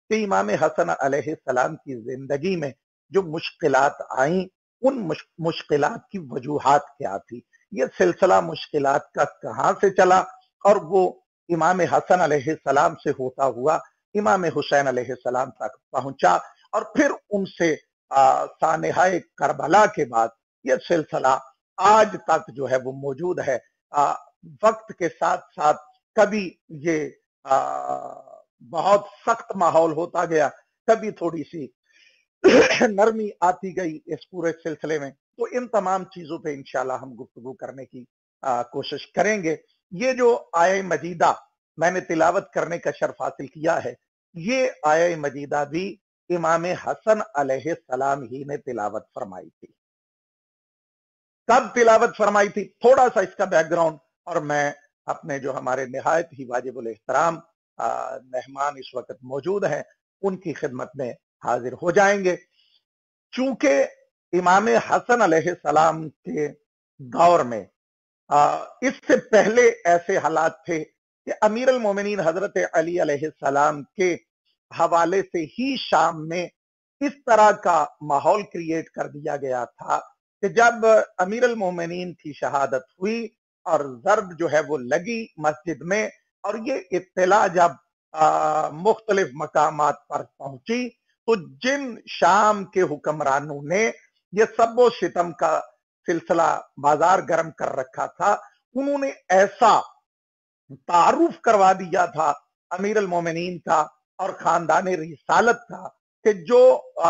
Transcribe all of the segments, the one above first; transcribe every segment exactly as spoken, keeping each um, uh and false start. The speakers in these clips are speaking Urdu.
کہ امام حسن علیہ السلام کی زندگی میں جو مشکلات آئیں ان مشکلات کی وجوہات کیا تھی، یہ سلسلہ مشکلات کا کہاں سے چلا اور وہ امام حسن علیہ السلام سے ہوتا ہوا امام حسین علیہ السلام تک پہنچا، اور پھر ان سے سانحہ کربلا کے بعد یہ سلسلہ آج تک جو ہے وہ موجود ہے۔ آ, وقت کے ساتھ ساتھ کبھی یہ آ, بہت سخت ماحول ہوتا گیا، کبھی تھوڑی سی نرمی آتی گئی اس پورے سلسلے میں، تو ان تمام چیزوں پہ انشاءاللہ ہم گفتگو کرنے کی آ, کوشش کریں گے۔ یہ جو آیہ مجیدہ میں نے تلاوت کرنے کا شرف حاصل کیا ہے، یہ آیہ مجیدہ بھی امام حسن علیہ السلام ہی نے تلاوت فرمائی تھی۔ کب تلاوت فرمائی تھی؟ تھوڑا سا اس کا بیک گراؤنڈ، اور میں اپنے جو ہمارے نہایت ہی واجب الاحترام مہمان اس وقت موجود ہیں ان کی خدمت میں حاضر ہو جائیں گے۔ چونکہ امام حسن علیہ السلام کے دور میں اس سے پہلے ایسے حالات تھے کہ امیر المومنین حضرت علی علیہ السلام کے حوالے سے ہی شام میں اس طرح کا ماحول کریٹ کر دیا گیا تھا کہ جب امیر المومنین کی شہادت ہوئی اور ضرب جو ہے وہ لگی مسجد میں، اور یہ اطلاع جب آ, مختلف مقامات پر پہنچی، تو جن شام کے حکمرانوں نے یہ سب و ستم کا سلسلہ بازار گرم کر رکھا تھا، انہوں نے ایسا تعارف کروا دیا تھا امیر المومنین کا اور خاندان رسالت کا کہ جو آ,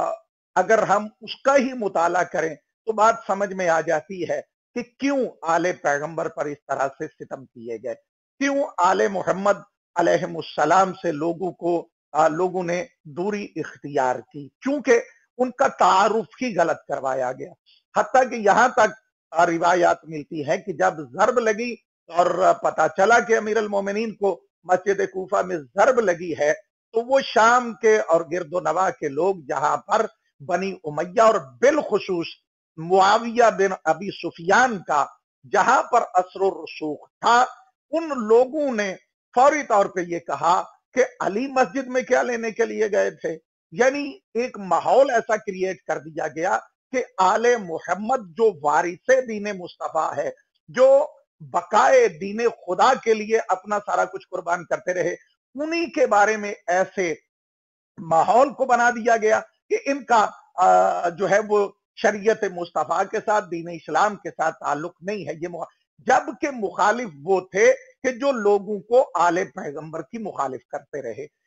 اگر ہم اس کا ہی مطالعہ کریں تو بات سمجھ میں آ جاتی ہے کہ کیوں آل پیغمبر پر اس طرح سے ستم کیے گئے، کیوں آل محمد علیہ السلام سے لوگوں کو آ, لوگوں نے دوری اختیار کی، کیونکہ ان کا تعارف ہی غلط کروایا گیا۔ حتیٰ کہ یہاں تک روایات ملتی ہے کہ جب ضرب لگی اور پتا چلا کہ امیر المومنین کو مسجد کوفہ میں ضرب لگی ہے، تو وہ شام کے اور گرد و نواح کے لوگ جہاں پر بنی امیہ اور بالخصوص معاویہ بن ابی سفیان کا جہاں پر اثر و رسوخ تھا، ان لوگوں نے فوری طور پہ یہ کہا کہ علی مسجد میں کیا لینے کے لیے گئے تھے۔ یعنی ایک ماحول ایسا کریٹ کر دیا گیا کہ آل محمد جو وارث دین مصطفیٰ ہے، جو بقائے دین خدا کے لیے اپنا سارا کچھ قربان کرتے رہے، انہی کے بارے میں ایسے ماحول کو بنا دیا گیا کہ ان کا جو ہے وہ شریعت مصطفیٰ کے ساتھ، دین اسلام کے ساتھ تعلق نہیں ہے۔ یہ جبکہ مخالف وہ تھے کہ جو لوگوں کو آل پیغمبر کی مخالف کرتے رہے۔